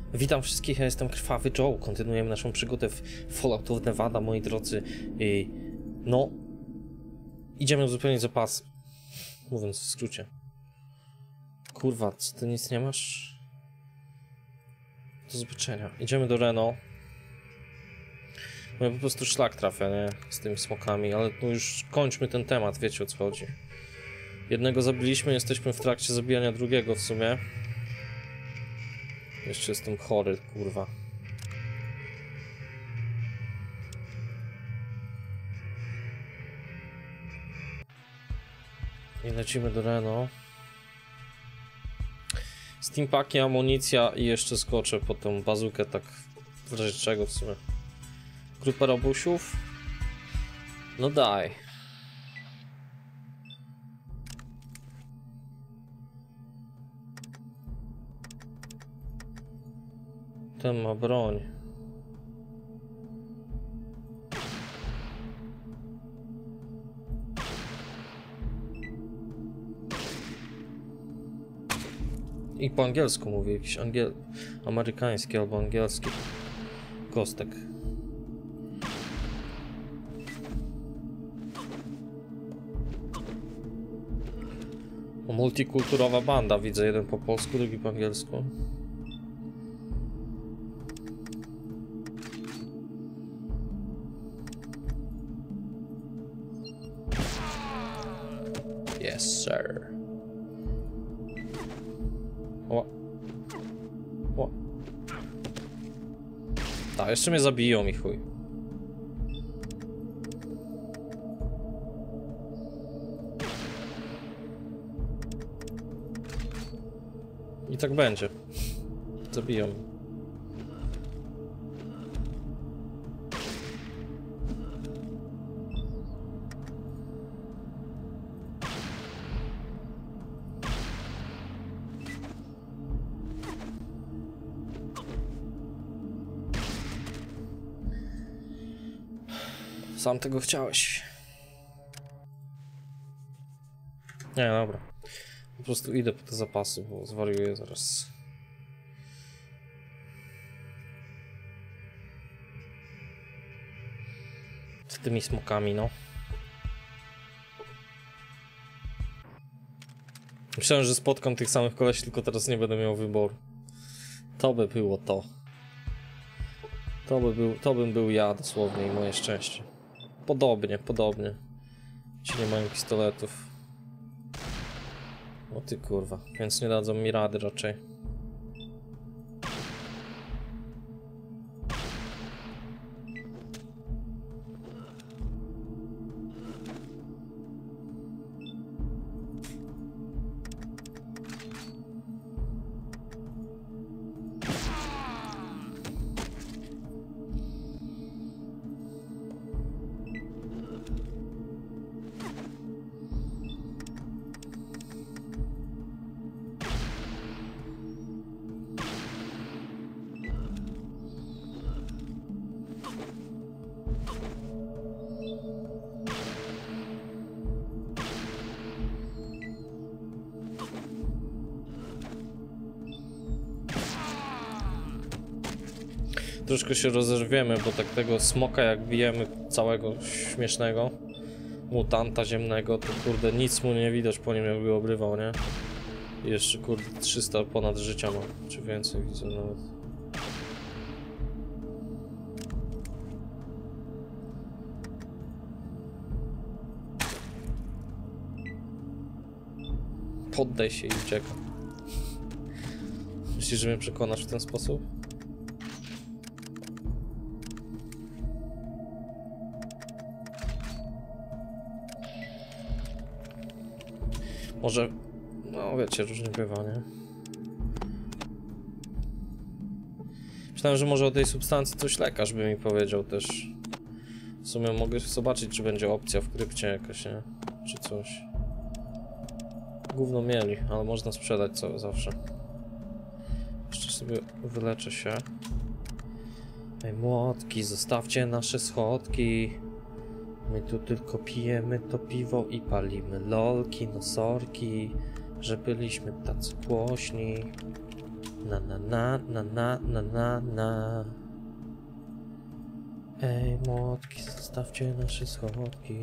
Witam wszystkich, ja jestem Krwawy Joe. Kontynuujemy naszą przygodę w Fallout of Nevada, moi drodzy. No, idziemy uzupełnić zapasy. Mówiąc w skrócie. Kurwa, co ty nic nie masz? Do zobaczenia. Idziemy do Reno. No ja po prostu szlak trafia, nie? Z tymi smokami, ale no już kończmy ten temat, wiecie o co chodzi. Jednego zabiliśmy, jesteśmy w trakcie zabijania drugiego w sumie. Jeszcze jestem chory, kurwa. I lecimy do Reno. Steampaki, amunicja i jeszcze skoczę po tą bazukę, tak w razie czego w sumie. Grupa robusiów? No daj. Ten ma broń. I po angielsku mówi, jakiś amerykański albo angielski kostek. O, multikulturowa banda, widzę, jeden po polsku, drugi po angielsku. Yes, sir. O. O. Tak, jeszcze mnie zabiją i chuj. I tak będzie. Zabiją. Sam tego chciałeś. Nie, dobra. Po prostu idę po te zapasy, bo zwariuję zaraz. Z tymi smokami, no. Myślałem, że spotkam tych samych kolesi, tylko teraz nie będę miał wyboru. To by było to. To bym był ja dosłownie i moje szczęście. Podobnie. Ci nie mają pistoletów. O ty kurwa, więc nie dadzą mi rady raczej. Troszkę się rozerwiemy, bo tak tego smoka jak bijemy całego śmiesznego mutanta ziemnego, to kurde nic mu nie widać po nim jakby obrywał, nie? I jeszcze kurde 300 ponad życia ma, czy więcej widzę nawet. Poddaj się i ucieka. Myślisz, że mnie przekonasz w ten sposób? Może, no wiecie, różnie bywa, nie? Myślałem, że może o tej substancji coś lekarz by mi powiedział też. W sumie mogę zobaczyć, czy będzie opcja w krypcie jakaś, nie? Czy coś. Gówno mieli, ale można sprzedać co zawsze. Jeszcze sobie wyleczę się. Ej, młotki, zostawcie nasze schodki. My tu tylko pijemy to piwo i palimy lolki, nosorki, że byliśmy tacy głośni. Na na na na na na na na. Ej, młotki, zostawcie nasze schodki.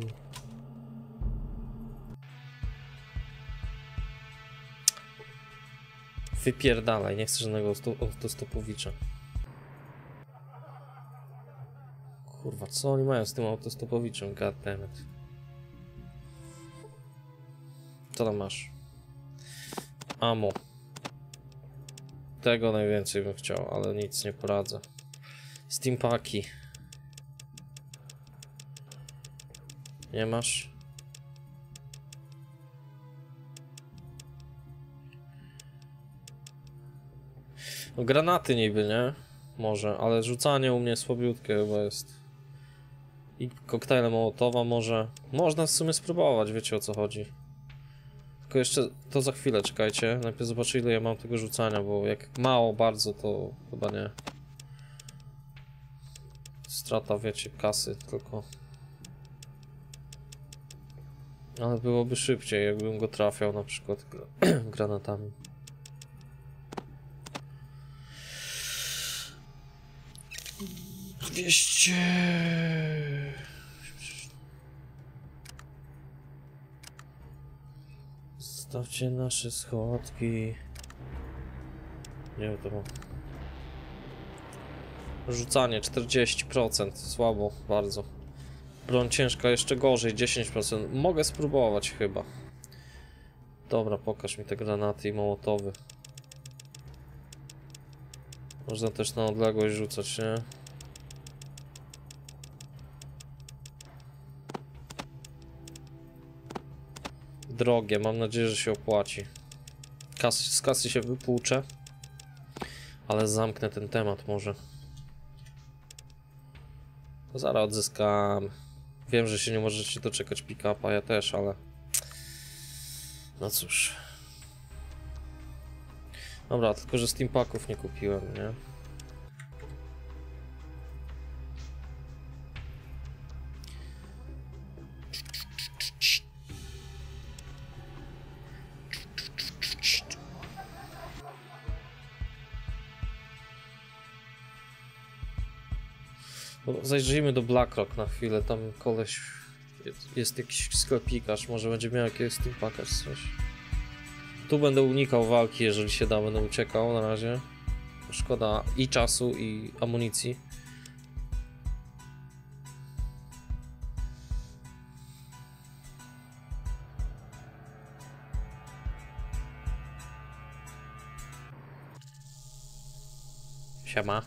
Wypierdalaj, nie chcę żadnego autostopowicza. Kurwa, co oni mają z tym autostopowiczem? Goddammit. Co tam masz? Amo. Tego najwięcej bym chciał, ale nic nie poradzę. Steampaki. Nie masz? No granaty niby, nie? Może, ale rzucanie u mnie słabiutkie chyba jest. I koktajle Mołotowa może. Można w sumie spróbować, wiecie o co chodzi. Tylko jeszcze to za chwilę, czekajcie. Najpierw zobaczę ile ja mam tego rzucania, bo jak mało bardzo to chyba nie. Strata, wiecie, kasy tylko. Ale byłoby szybciej, jakbym go trafiał na przykład granatami. Zostawcie nasze schodki. Nie wiem, to mam. Rzucanie 40%, słabo, bardzo. Broń ciężka jeszcze gorzej, 10%. Mogę spróbować chyba. Dobra, pokaż mi te granaty i mołotowy. Można też na odległość rzucać, nie? Drogie, mam nadzieję, że się opłaci. Z kasy się wypłuczę. Ale zamknę ten temat może. To zaraz odzyskam. Wiem, że się nie możecie doczekać pick-upa, ja też, ale... No cóż. Dobra, tylko że steampaków nie kupiłem, nie? Zajrzyjmy do Blackrock na chwilę, tam koleś jest jakiś sklepikarz, może będzie miał jakiegoś steampaka czy coś. Tu będę unikał walki, jeżeli się da, będę uciekał na razie. Szkoda i czasu, i amunicji. Siema.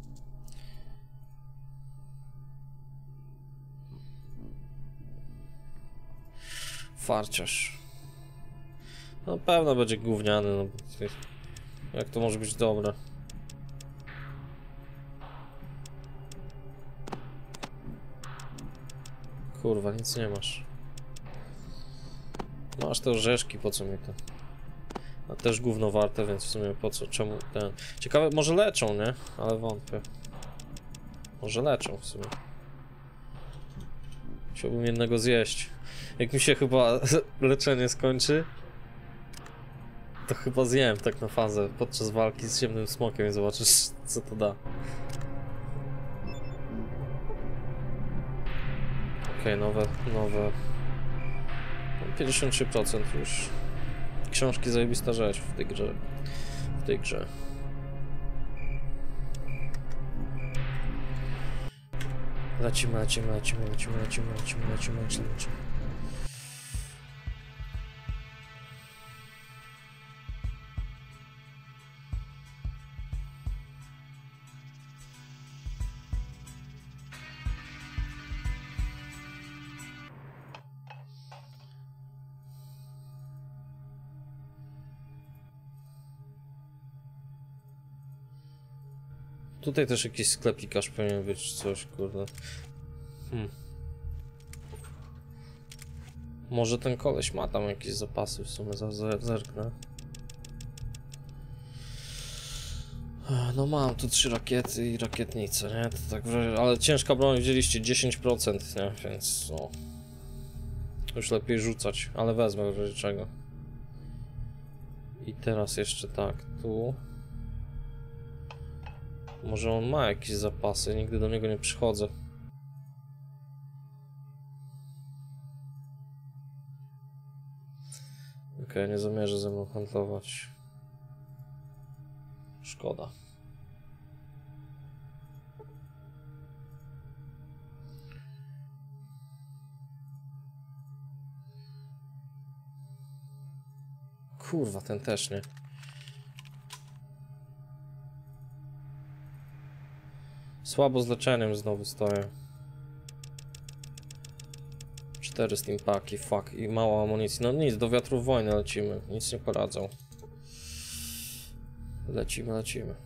Farciarz. No pewno będzie gówniany, no jak to może być dobre? Kurwa, nic nie masz. Masz te orzeszki, po co mi to? A też gówno warte, więc w sumie po co, czemu ten... Ciekawe, może leczą, nie? Ale wątpię. Może leczą w sumie. Chciałbym jednego zjeść. Jak mi się chyba leczenie skończy, to chyba zjem tak na fazę podczas walki z ciemnym smokiem i zobaczysz, co to da. Okej, nowe. 53% już. Książki zajebista rzecz w tej grze. Lecimy. Tutaj też jakiś sklepikarz powinien być, coś, kurde. Może ten koleś ma tam jakieś zapasy, w sumie zerknę. No mam tu 3 rakiety i rakietnice, nie? To tak ale ciężka broń wzięliście 10%, nie? Więc no... Już lepiej rzucać, ale wezmę w razie czego. I teraz jeszcze tak, tu... Może on ma jakieś zapasy, nigdy do niego nie przychodzę. Okej, nie zamierzę ze mną handlować. Szkoda. Kurwa, ten też nie. Słabo z leczeniem znowu stoję. 4 steampaki, fuck, i mało amunicji. No nic, do wiatrów wojny lecimy. Nic nie poradzą. Lecimy, lecimy.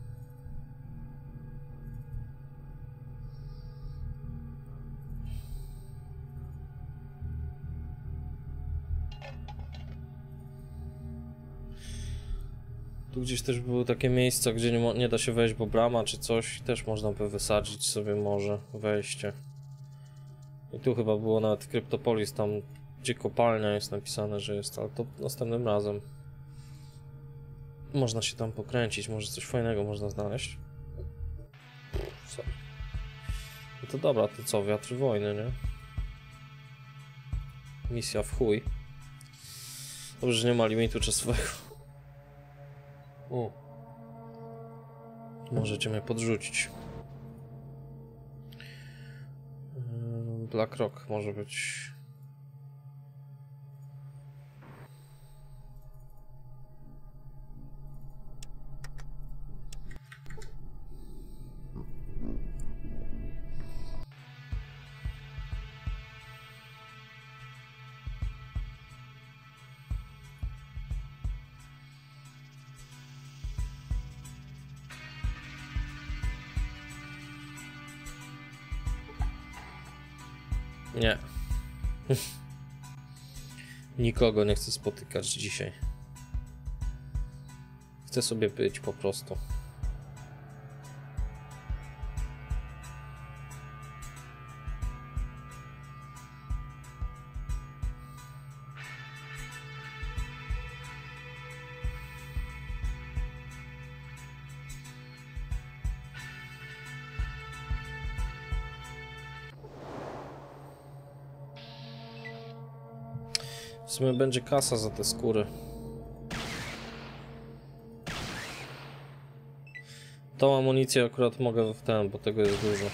Tu gdzieś też były takie miejsca, gdzie nie da się wejść, bo brama czy coś. Też można by wysadzić sobie może wejście. I tu chyba było nawet Kryptopolis, tam gdzie kopalnia jest napisane, że jest, ale to następnym razem. Można się tam pokręcić, może coś fajnego można znaleźć. Sorry. No to dobra, to co? Wiatr wojny, nie? Misja w chuj. Dobrze, że nie ma limitu czasowego. Możecie mnie podrzucić. Black Rock może być. Nie. Nikogo nie chcę spotykać dzisiaj. Chcę sobie być po prostu. W sumie będzie kasa za te skóry. Tą amunicję akurat mogę w ten, bo tego jest dużo.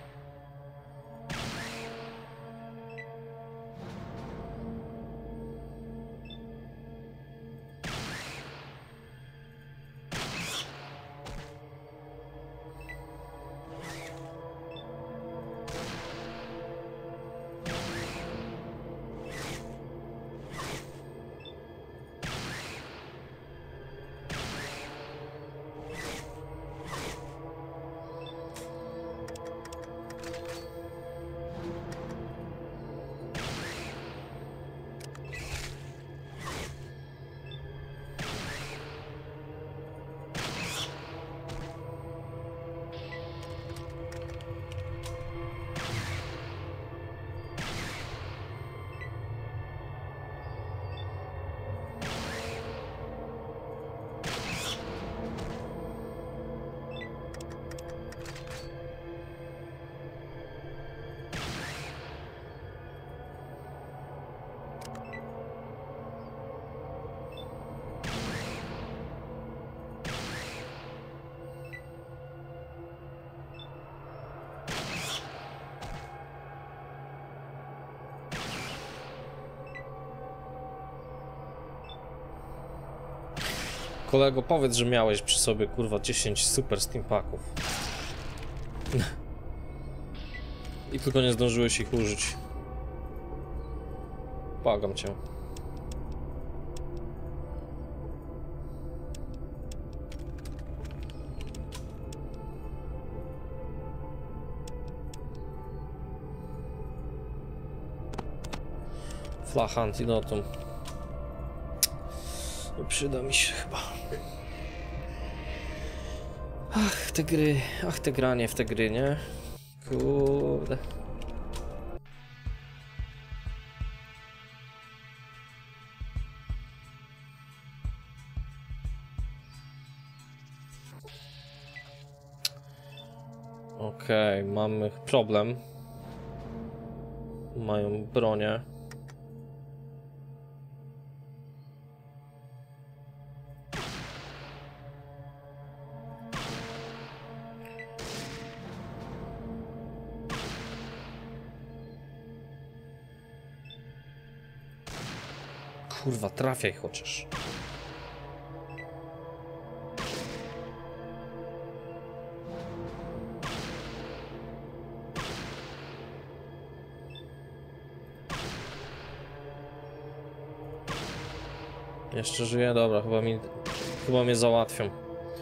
Kolego, powiedz, że miałeś przy sobie, kurwa, 10 super steampaków. I tylko nie zdążyłeś ich użyć. Błagam cię. Flacha antidotum. Nie przyda mi się chyba. Ach, te gry. Ach, te granie w te gry, nie? Kurde. Okej, mamy problem. Mają bronię. Kurwa, trafiaj chociaż. Jeszcze żyje? Dobra, chyba mnie załatwią.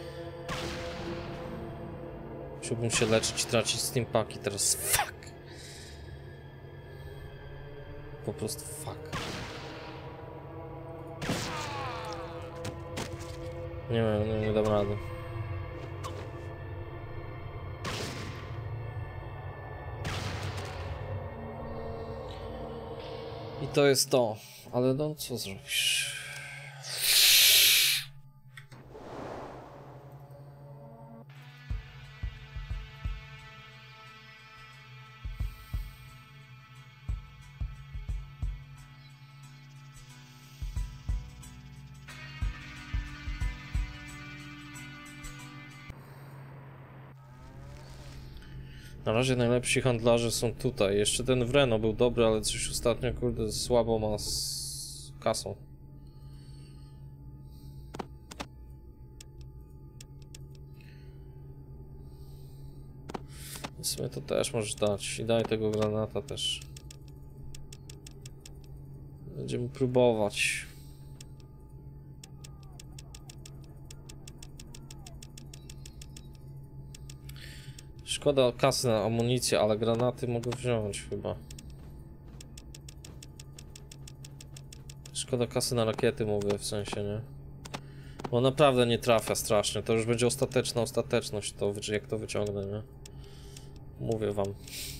Musiałbym się leczyć i tracić steampaki teraz. Fuck! Po prostu fuck. Nie wiem, nie dam rady. I to jest to. Ale no, co zrobisz? Na razie najlepsi handlarze są tutaj. Jeszcze ten Wreno był dobry, ale coś ostatnio, kurde, słabo ma z kasą. W sumie to też możesz dać. I daj tego granata też. Będziemy próbować. Szkoda kasy na amunicję, ale granaty mogę wziąć chyba. Szkoda kasy na rakiety, mówię, w sensie, nie? Bo naprawdę nie trafia strasznie. To już będzie ostateczność, to, jak to wyciągnę, nie? Mówię wam.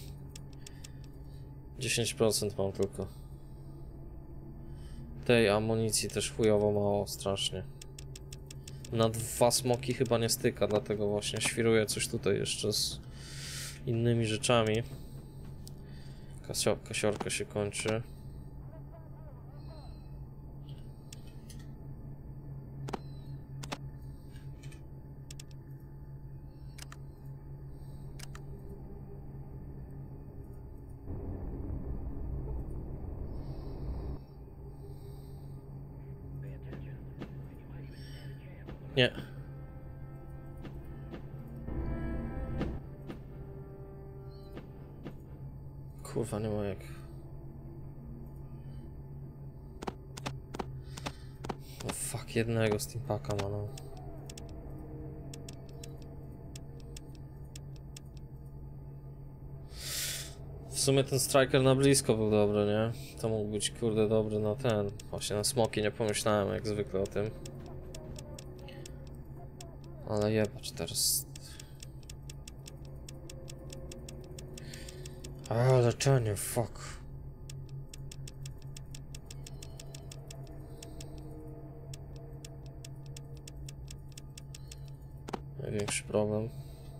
10% mam tylko. Tej amunicji też chujowo mało, strasznie. Na 2 smoki chyba nie styka, dlatego właśnie świruję coś tutaj jeszcze z innymi rzeczami. Kasiorka się kończy. Nie. Kurwa, nie ma jak. O fuck, jednego steampaka ma, no. W sumie ten striker na blisko był dobry, nie? To mógł być, kurde, dobry na ten. Właśnie na smoki nie pomyślałem jak zwykle o tym. Ale jebać teraz. A, leczenie, fuck. Największy problem.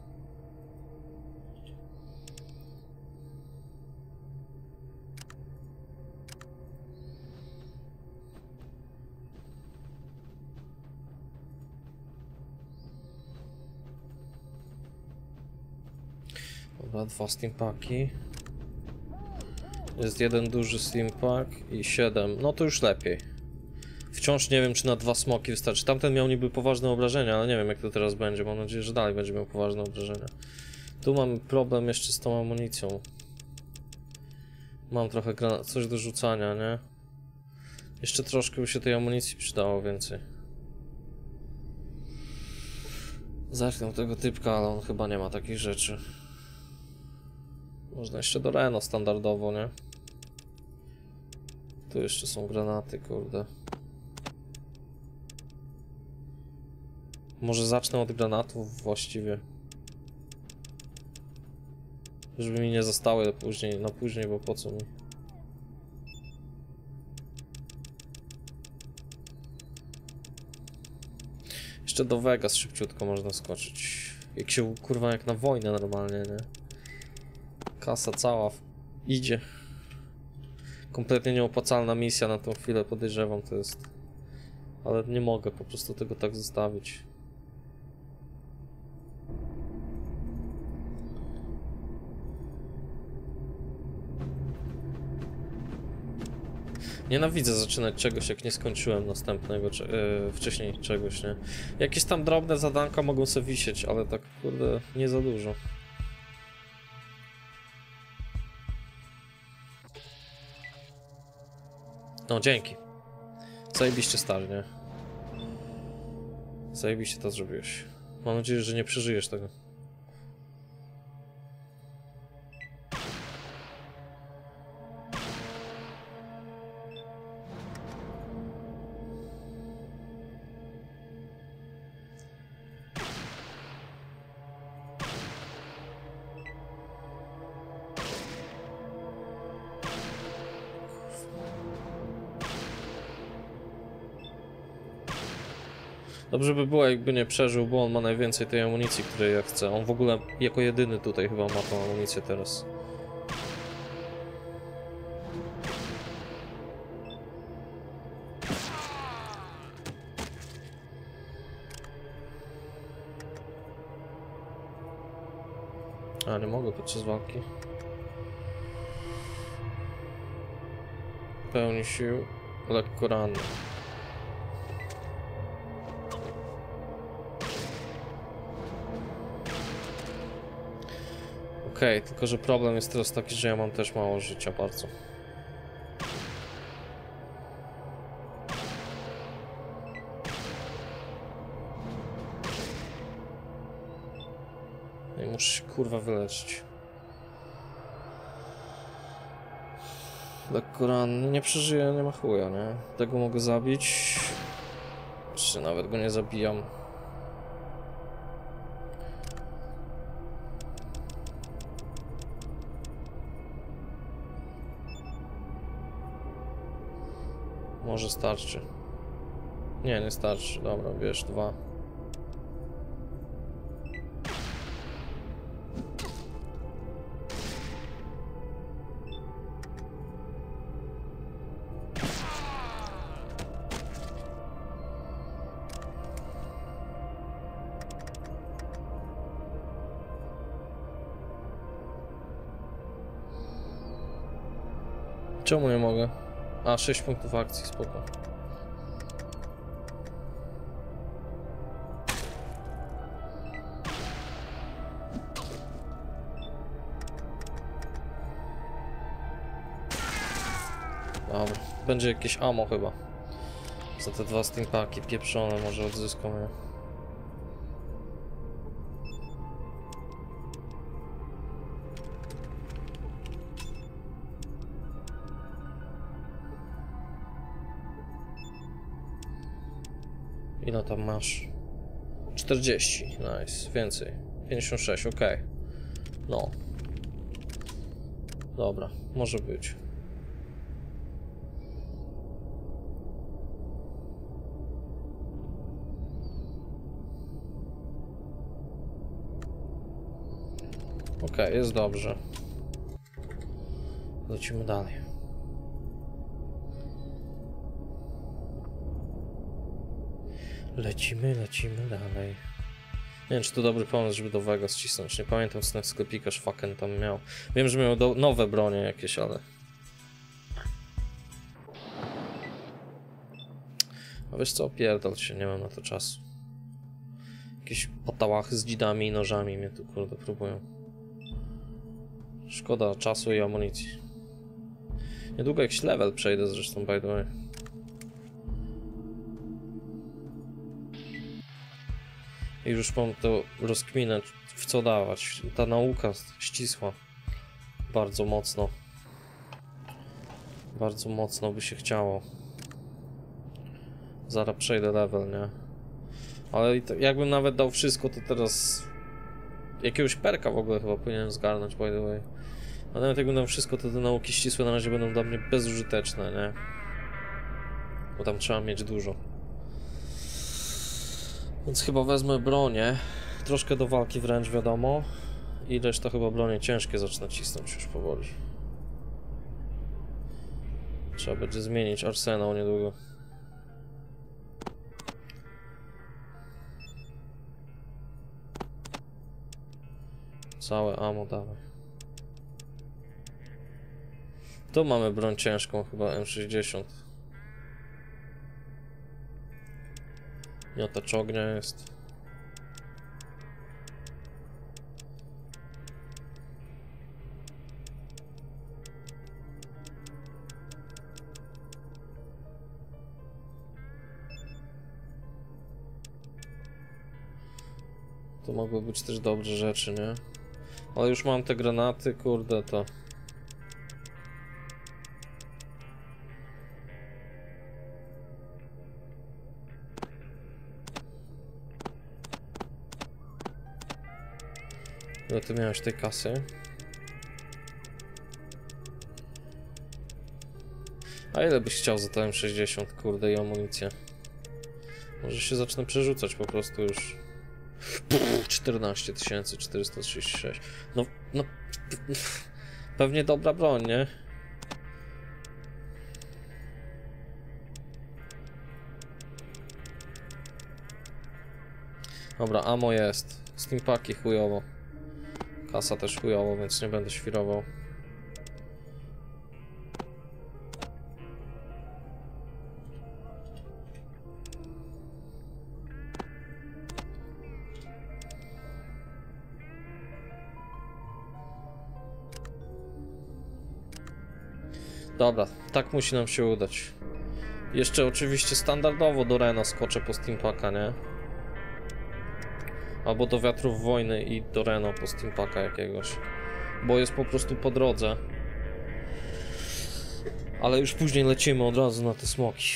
Dobra, 2 steampaki. Jest 1 duży steampack i 7. No to już lepiej. Wciąż nie wiem, czy na 2 smoki wystarczy. Tamten miał niby poważne obrażenia, ale nie wiem, jak to teraz będzie. Mam nadzieję, że dalej będzie miał poważne obrażenia. Tu mamy problem jeszcze z tą amunicją. Mam trochę coś do rzucania, nie? Jeszcze troszkę by się tej amunicji przydało więcej. Zacznę tego typka, ale on chyba nie ma takich rzeczy. Można jeszcze do Reno standardowo, nie? Tu jeszcze są granaty, kurde. Może zacznę od granatów właściwie. Żeby mi nie zostały na później, bo po co mi? Jeszcze do Vegas szybciutko można skoczyć. Jak się, kurwa, jak na wojnę normalnie, nie? Kasa cała idzie. Kompletnie nieopłacalna misja na tą chwilę, podejrzewam to jest. Ale nie mogę po prostu tego tak zostawić. Nienawidzę zaczynać czegoś, jak nie skończyłem następnego, wcześniej czegoś, nie? Jakieś tam drobne zadanka mogą sobie wisieć, ale tak, kurde, nie za dużo. No, dzięki. Zajebiście stary, nie? Zajebiście to zrobiłeś. Mam nadzieję, że nie przeżyjesz tego. Dobrze by było, jakby nie przeżył, bo on ma najwięcej tej amunicji, której ja chcę. On w ogóle jako jedyny tutaj chyba ma tą amunicję teraz. A, nie mogę podczas walki. Pełni sił, lekko ranny. Okej, tylko że problem jest teraz taki, że ja mam też mało życia bardzo. I muszę się kurwa wyleczyć. Lekko ranny, nie przeżyję, nie ma chuja, nie? Tego mogę zabić. Czy nawet go nie zabijam. Może starczy. Nie, nie starczy. Dobra, bierz 2. Czemu nie mogę? A, 6 punktów akcji, spoko. Dobra, będzie jakieś ammo chyba. Za te 2 steampaki pieprzone może odzyskam je. Ile tam masz? 40, nice, więcej. 56, ok. No. Dobra, może być. Ok, jest dobrze. Lecimy dalej. Lecimy dalej. Nie wiem, czy to dobry pomysł, żeby do Vegas cisnąć. Nie pamiętam, co ten sklepikarz fucking tam miał. Wiem, że miał nowe bronie jakieś, ale... A wiesz co, pierdol się, nie mam na to czasu. Jakieś patałachy z dzidami i nożami mnie tu kurde próbują. Szkoda czasu i amunicji. Niedługo jakiś level przejdę zresztą, by the way. I już mam to rozkminać, w co dawać. Ta nauka ścisła. Bardzo mocno. Bardzo mocno by się chciało. Zaraz przejdę level, nie? Ale jakbym nawet dał wszystko, to teraz... Jakiegoś perka w ogóle chyba powinienem zgarnąć, by the way. A nawet jakbym dał wszystko, to te nauki ścisłe na razie będą dla mnie bezużyteczne, nie? Bo tam trzeba mieć dużo. Więc chyba wezmę bronię. Troszkę do walki wręcz, wiadomo. I reszta chyba bronie ciężkie zacznę cisnąć już powoli. Trzeba będzie zmienić arsenał niedługo. Całe ammo dawaj. Tu mamy broń ciężką, chyba M60. Miotacz ognia jest. To mogły być też dobre rzeczy, nie? Ale już mam te granaty, kurde, to... Ile ty miałeś tej kasy? A ile byś chciał za to M60, kurde, i amunicję? Może się zacznę przerzucać po prostu już. 14 436. No, pewnie dobra broń, nie? Dobra, ammo jest. Steampaki chujowo. Kasa też chujowo, więc nie będę świrował. Dobra, tak musi nam się udać. Jeszcze oczywiście standardowo do Reno skoczę po Steampaka, nie? Albo do Wiatrów Wojny i do Reno po Steampaka jakiegoś. Bo jest po prostu po drodze. Ale już później lecimy od razu na te smoki.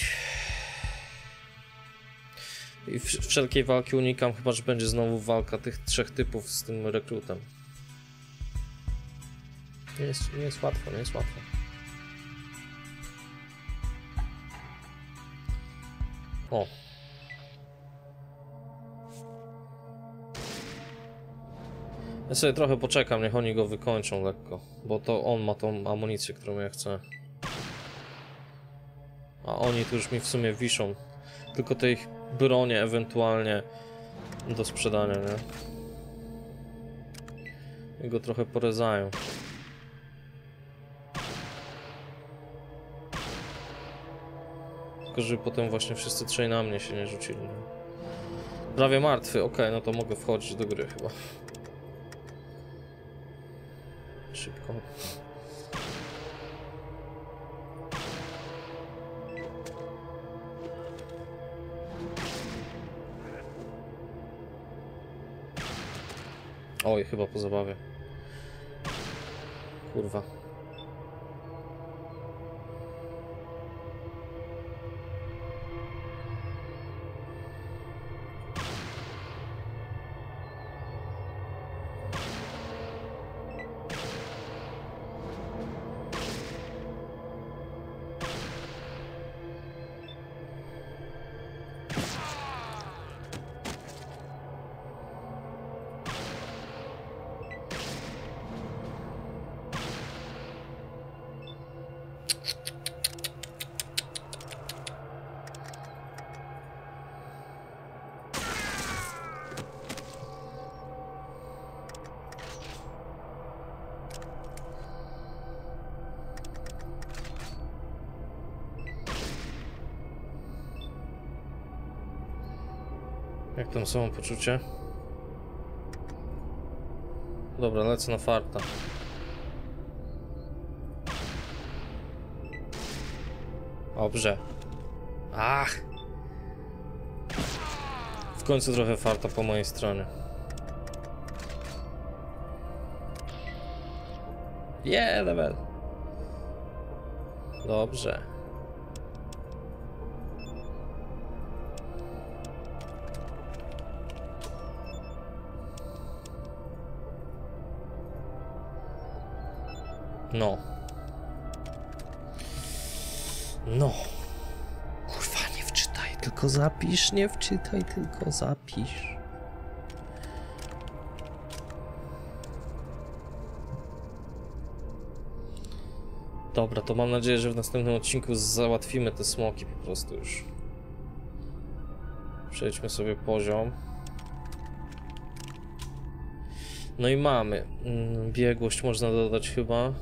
I wszelkiej walki unikam, chyba że będzie znowu walka tych trzech typów z tym rekrutem. Nie jest łatwo, nie jest łatwo. O. Ja sobie trochę poczekam, niech oni go wykończą lekko, bo to on ma tą amunicję, którą ja chcę. A oni tu już mi w sumie wiszą. Tylko te ich bronie ewentualnie do sprzedania, nie? I go trochę porezają. Tylko żeby potem właśnie wszyscy trzej na mnie się nie rzucili, nie? Prawie martwy, okej, no to mogę wchodzić do gry chyba. Szybko. Oj, chyba po zabawie. Kurwa. Jak tam samopoczucie? Dobra, lecę na farta. Dobrze. Ach! W końcu trochę farta po mojej stronie. Level. Dobrze. No. No. Kurwa, nie wczytaj, tylko zapisz. Nie wczytaj, tylko zapisz. Dobra, to mam nadzieję, że w następnym odcinku załatwimy te smoki po prostu już. Przejdźmy sobie poziom. No i mamy. Biegłość można dodać chyba.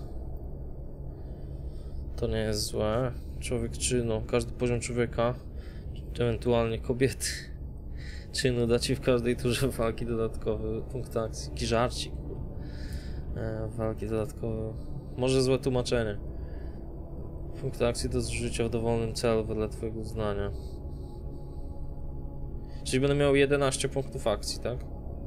To nie jest złe. Człowiek czynu. Każdy poziom człowieka, ewentualnie kobiety, czynu da ci w każdej turze walki dodatkowy punkt akcji. Jaki żarcik. Walki dodatkowe. Może złe tłumaczenie. Punkt akcji do zużycia w dowolnym celu wedle twojego uznania. Czyli będę miał 11 punktów akcji, tak?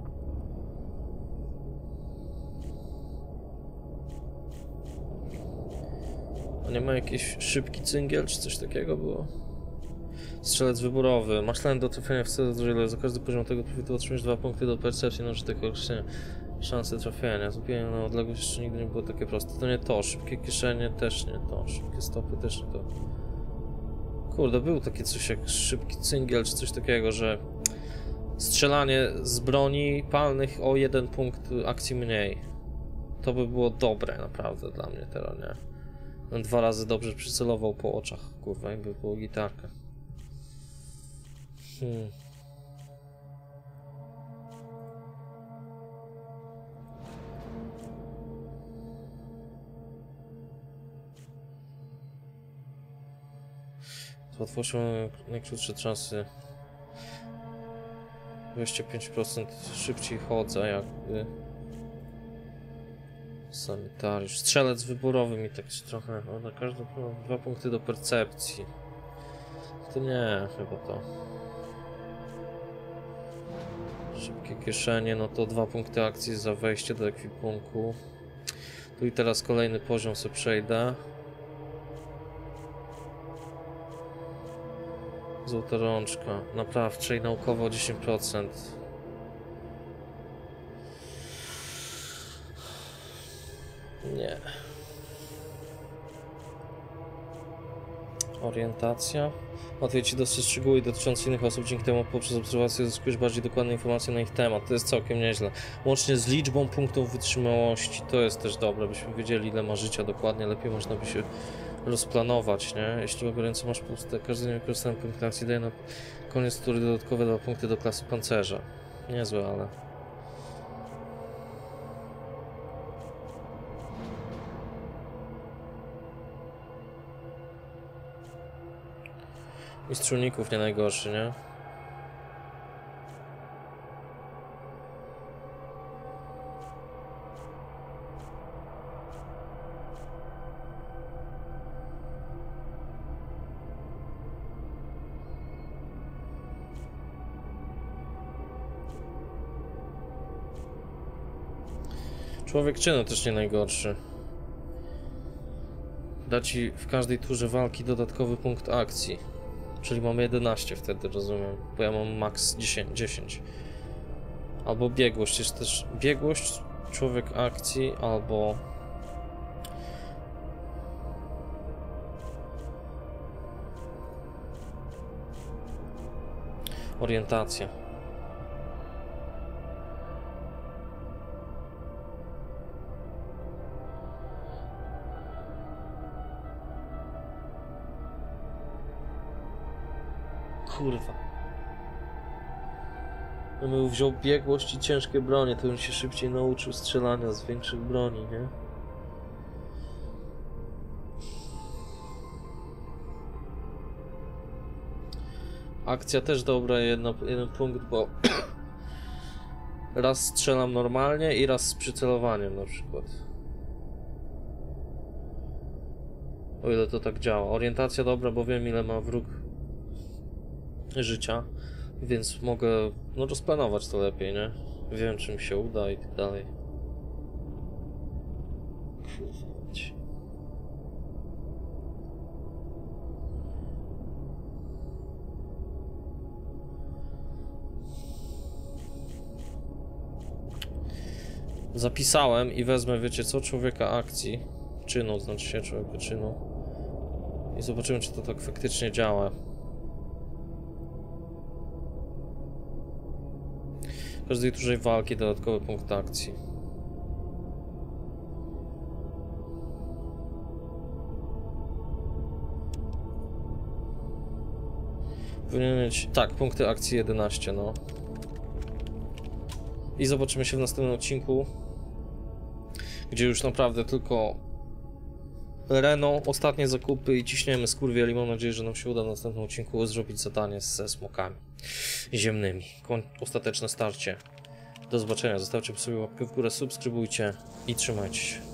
A nie ma jakiś szybki cyngiel, czy coś takiego było? Strzelec wyborowy. Masz talent do trafienia w celu, za każdy poziom tego profitu otrzymasz 2 punkty do percepcji, no czy tego określenia. Szanse trafienia. Zupełnie na odległość jeszcze nigdy nie było takie proste. To nie to. Szybkie kieszenie też nie to. Szybkie stopy też nie to. Kurde, był takie coś jak szybki cyngiel, czy coś takiego, że strzelanie z broni palnych o 1 punkt akcji mniej. To by było dobre naprawdę dla mnie teraz, nie? 2 razy dobrze przycelował po oczach, kurwa, jakby było gitarka. Z łatwością najkrótsze czasy. 25% szybciej chodzę, jakby. Sanitariusz. Strzelec wyborowy mi tak trochę. O, na każdy 2 punkty do percepcji. To nie, chyba to. Szybkie kieszenie, no to 2 punkty akcji za wejście do ekwipunku. Tu i teraz kolejny poziom sobie przejdę. Złota rączka. Naprawcze i naukowo 10%. Nie. Orientacja. Łatwiej ci dostrzec szczegóły dotyczące innych osób, dzięki temu poprzez obserwację zyskujesz bardziej dokładne informacje na ich temat. To jest całkiem nieźle. Łącznie z liczbą punktów wytrzymałości. To jest też dobre, byśmy wiedzieli, ile ma życia dokładnie. Lepiej można by się rozplanować, nie? Jeśli obie ręce masz puste, każdy niewykorzystany punkt akcji daje na koniec tury dodatkowe 2 punkty do klasy pancerza. Niezłe, ale... Mistrzuników nie najgorszy, nie? Człowiek czynu też nie najgorszy. Da ci w każdej turze walki dodatkowy punkt akcji. Czyli mamy 11 wtedy, rozumiem. Bo ja mam max 10. Albo biegłość, jest też biegłość, człowiek akcji, albo... orientacja. Kurwa. Gdybym wziął biegłość i ciężkie bronie, to bym się szybciej nauczył strzelania z większych broni, nie? Akcja też dobra, jeden punkt, bo raz strzelam normalnie i raz z przycelowaniem na przykład. O ile to tak działa. Orientacja dobra, bo wiem, ile ma wróg życia, więc mogę no rozplanować to lepiej, nie? Wiem, czy mi się uda i tak dalej. Zapisałem i wezmę, wiecie co, człowieka akcji, czynu, znaczy się człowieka czynu, i zobaczymy, czy to tak faktycznie działa. W każdej dużej walki dodatkowy punkt akcji. Powinien mieć... Tak, punkty akcji 11, no. I zobaczymy się w następnym odcinku, gdzie już naprawdę tylko Renault, ostatnie zakupy i ciśniemy skurwieli. Mam nadzieję, że nam się uda w następnym odcinku zrobić zadanie ze smokami ziemnymi. Ostateczne starcie. Do zobaczenia. Zostawcie sobie łapkę w górę, subskrybujcie i trzymajcie się.